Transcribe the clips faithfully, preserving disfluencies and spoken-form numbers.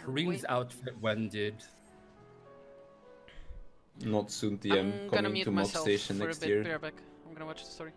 Kareen's outfit when did? Not soon T M, I'm gonna coming mute to Mob myself Station for a next bit, year. be right back. I'm gonna watch the story.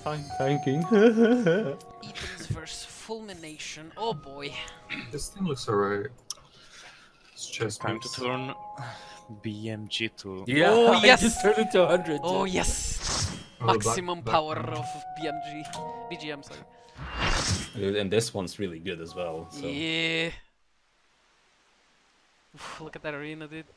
Tank tanking. Ethans versus Fulmination. Oh boy. This thing looks alright. It's chest Time to piece. turn B M G to... Yeah, Oh, I yes! just turned it to one hundred. Oh yes! Oh, the Maximum back- power background. of B M G. B G M, sorry. Dude, and this one's really good as well. So. Yeah. Oof, look at that arena, dude.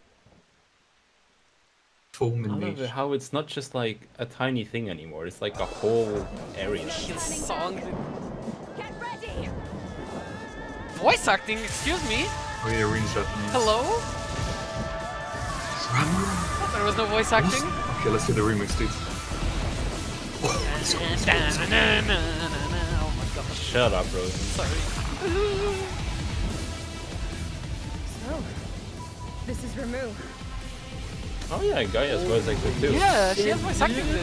Full I love niche. it how it's not just like a tiny thing anymore. It's like a whole area. His song, dude. Get ready! Voice acting, excuse me? Oh yeah, range Japanese. Hello? Ramu! There was no voice What? acting? Okay, let's do the remix, dude. Oh, let's go, let's go, let's go. Oh my god. Shut up, bro. Sorry. So, this is Ramu. Oh yeah, Gaia's voice actor too. Yeah, she has voice acting, dude.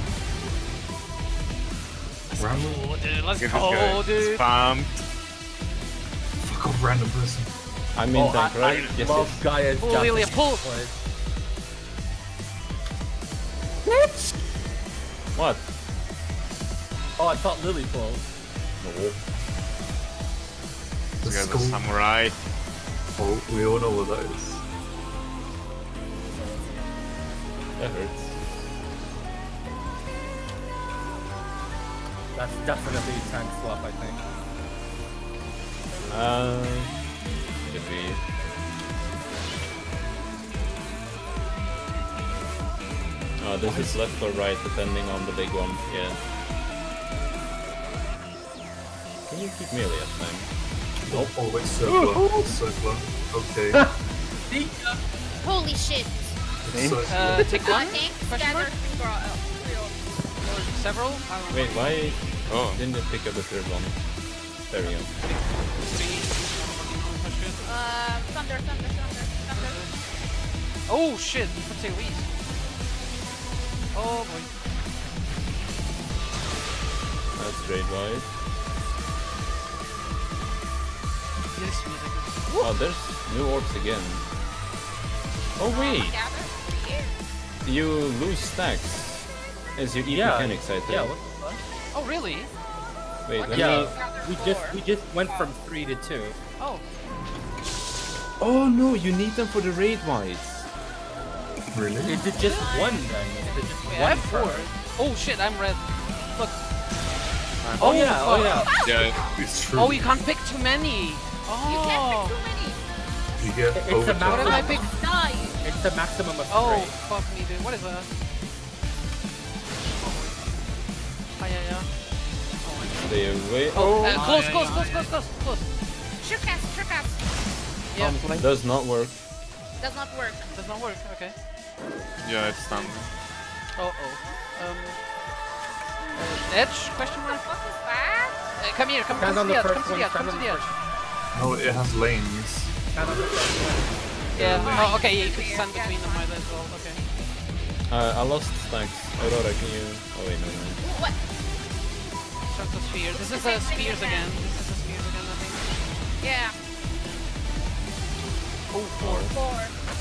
Ramu? Oh, dude, let's Get this go, guy dude. spammed. Fuck off, random person. I'm in Oh, tank, I, right? I Yes, love yes. Gaia's Pull, Japanese Lilia, pull. voice. What? Oh, I thought Lily pulled. No. The This guy's a skull. samurai. Oh, we all know what that is. That hurts. That's definitely a tank swap, I think. Uh, could be. Oh, this is left or right, depending on the big one. Yeah. Can you keep melee at time? Oh, oh wait, circular. Circular. Okay. Holy shit! It's circular. Uh, take one? Tank, Question stagger, mark? throw out. Or several? I don't know. Wait, why Oh, didn't it pick up the third one? There we go. Three. Uh, thunder, thunder, thunder, thunder. Oh shit, let's say Louise. Oh boy. That's straight wide. This music is... Oh, there's new orbs again. Oh wait, Gather. Yeah. you lose stacks as you eat Yeah, mechanics, I think. Yeah, what the fuck? Oh really? Wait, let Yeah, me... we just we just went from three to two. Oh. Oh no, you need them for the raid wides. Really? Is it just one then? Is it just Wait, one I'm four. per- Oh shit, I'm red. Look. Oh yeah, oh fuck. yeah. yeah. It's true. Oh, you can't pick too many. Oh. You can't pick too many. You get It's a overtime. What if I maximum. pick? Die. It's the maximum of Oh, three. fuck me, dude. What is that? Oh, yeah, yeah. Oh, my God. Stay away. Oh, uh, close, close, close, close, close, close. Shurkas, shurkas. Yeah, Does not work. Does not work. does not work. Okay. Yeah, it's done. Oh, oh. Um. Uh, edge? Question What the mark? fuck is that? Uh, come here, come, Stand come on to the the edge, first come to one, the edge, stand come to on the the edge. first No, it has lanes. Stand on the first one. Yeah, Yeah. oh, okay, yeah, you could Yeah, stand yeah, between them fine. either as well, okay. Uh, I lost stacks. Aurora, can you... Oh wait, no, no. What? Start the sphere. This is The a same thing spears again. again. This is a spears again, I think. Yeah. Oh, four. Four.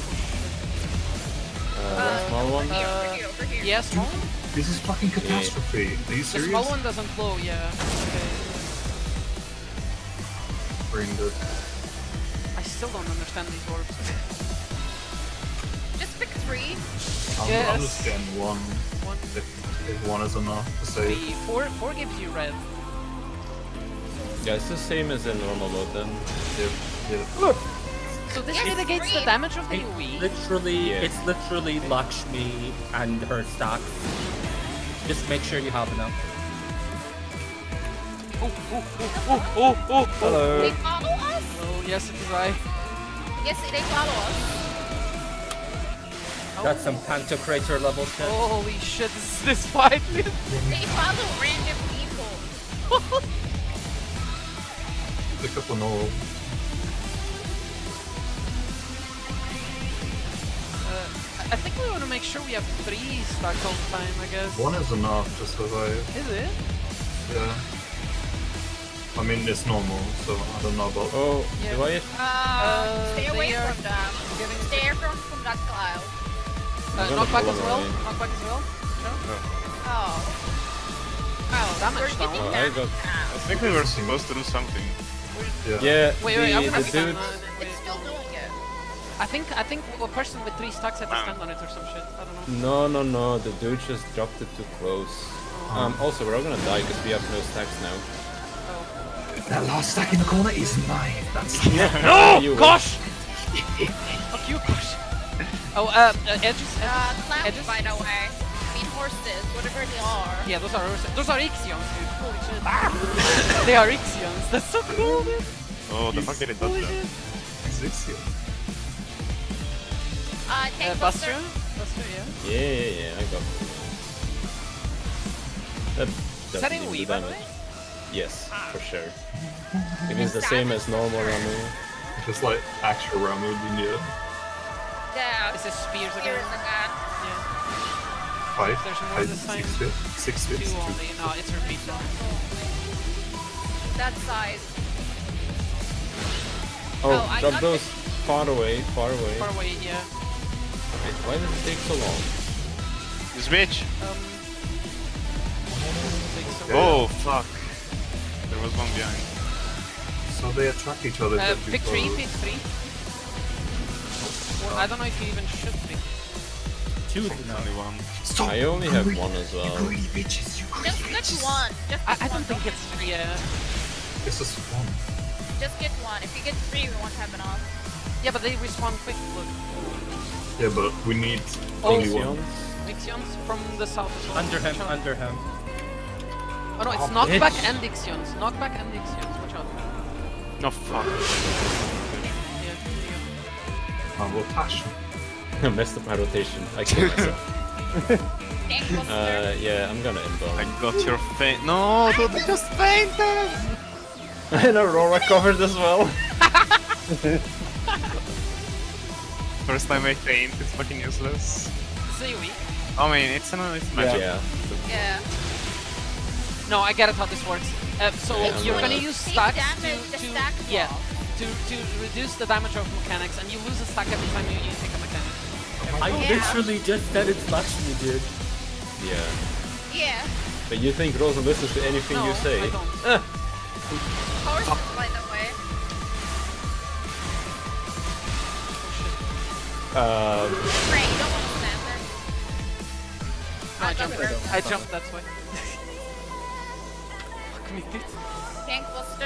Uh, one small one. Over here, Uh, over here, over here. Yeah, small? This is fucking catastrophe. Are you The serious? small one doesn't flow, yeah. Okay. Brain dead. I still don't understand these orbs. Just pick three. I'm, Yes. I'm just getting one. One, If, if one is enough to save. three, four. Four gives you red. Yeah, it's the same as in normal mode then. Yep, yep. So this Yes, mitigates the three. damage of the It's AoE. literally, Yeah. it's literally Lakshmi and her stocks. Just make sure you have enough. Oh, oh, oh, oh, oh, oh, Hello. They follow us? oh, yes, it is I. Yes, they follow us. That's some Pantocrator level shit. Holy shit, this is this fight. They follow random people. Pick up an orb. Uh, I think we want to make sure we have three stacks all the time, I guess. One is enough to survive. Is it? Yeah. I mean, it's normal, so I don't know about. Oh, Yeah. do I... Uh, stay away they are from them. getting- Stay from, from that cloud. Uh, gonna knockback follow as well. Ryan. Knockback as well. Sure. Oh. Wow, damage We're down. getting Oh, I damage got- I now. think we were supposed to do something. Yeah. Yeah, Wait, wait, I'm the, gonna the stand dude. on it. Wait. It's still doing it. I think I think a person with three stacks had to stand on it or some shit. I don't know. No, no, no. The dude just dropped it too close. Um. Also, we're all gonna die because we have no stacks now. Oh. That last stack in the corner is mine. That's No! You Gosh! Fuck you, Gosh. Oh, uh, uh edges. Uh, edges. clouds, edges. by the way. I mean horses, whatever they are. Yeah, those are those are Ixions, dude. Holy shit. They are Ixions. That's so cool, dude. Oh, the fuck did it do Holy that? shit. Six here. Uh, Uh, tank Buster. buster. Buster, yeah. Yeah, yeah, yeah. I got it. That Is that definitely in do Wii, by the damage. way? Yes, for sure. It is the same as normal Ramu. Just like actual Ramu in the end. Yeah. This is spears Here's again. again. Yeah. Five. There's more Five, this time. six fit. Six Two fits. only. No, it's repeat now. That side. Oh, Oh, I drop got those far away, far away. Far away, yeah. Wait, why does it take so long? This bitch! Um. take some- Yeah. Oh, fuck. There was one behind. So they attract each other. Uh, but pick three, before- pick three. Well, I don't know if you even should pick. Two It's now. only one. Stop. I only have greedy- one as You well. greedy bitches. You greedy Just get bitches. one. Just I, get I don't one. think it's yeah. This is one. Just get one. If you get three, we won't have enough. Yeah, but they respawn quick. Look, Yeah, but we need Oh, only one. Ixions from the south as well. Under him, Watch out. under him. Oh no, it's Oh, knockback bitch. and Ixions. Knockback and Ixions. Watch out. No, fuck. Yeah. Uh, rotation. I messed up my rotation. I killed myself. Tank buster. uh, yeah, I'm gonna I inbound. got your faint. No, dude, I just fainted! And Aurora covered as well. First time I faint, it's fucking useless. Say we. I mean, it's an it's magic. Yeah. yeah. No, I get it how this works. Uh, so Yeah, you're I'm gonna gonna- use Take stacks damage, to, the to stack yeah wall. to to reduce the damage of mechanics, and you lose a stack every time you, you take a mechanic. I Yeah. literally just said it flashed me, dude. Yeah. Yeah. But you think Rosa listens to anything No, you say? I don't. Horses, by the way. Uh, Ray, you don't want to stand there. No, I I jumped. thought we were- I jumped that way. Fuck me, dude. Tank buster.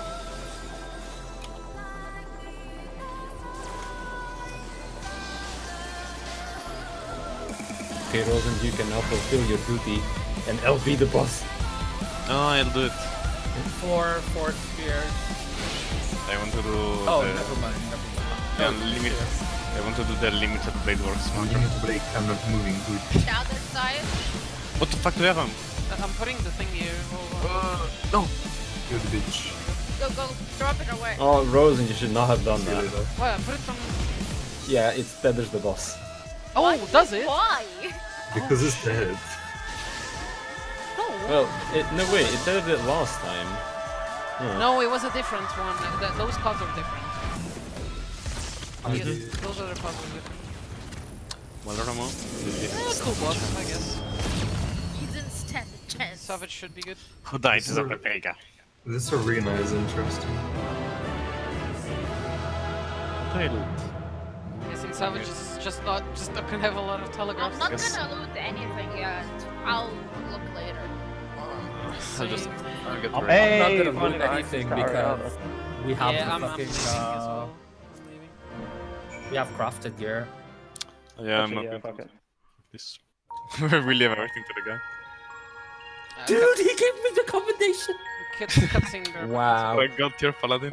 okay, Rosen, you can now fulfill your duty and L B the boss. No, I'll do it. Four, four spears. I want to do Oh, the never mind, never mind. yeah, Oh, limit. I want to do the limited blade works You macro. need to break kind of moving good. The other side. What the fuck do you have on? Uh, I'm putting the thing here. Hold on. No. Good bitch. Go, go, drop it away. Oh, Rosen, you should not have done Really that. though. Well, put it on. Yeah, it feathers the boss. Oh, does it? Why? Because it's dead. No. Well, it, no wait, it feathered it last time. Hmm. No, it was a different one. Th those cards are different. I Yeah, did. those other cards are different. Well, Ramo. Eh, cool boss, I guess. You didn't stand a chance. Savage should be good. Who died This to is the a- Pepega? This arena is interesting. Yes, in Savage is just not just not gonna have a lot of telegraphs. I'm not Yes. gonna loot anything yet. I'll look later. I'll just I'll get I'm, ready. I'm not Hey, gonna funny loot that you anything start out. because we have yeah, the I'm, I'm fucking, leaving as uh, well. I'm leaving. we have crafted gear. Yeah, I'm Actually, not yeah, going fuck to it. this. We really have everything to the guy. Uh, Dude, he gave me the combination! cut, cutscene there. Wow. I got your paladin.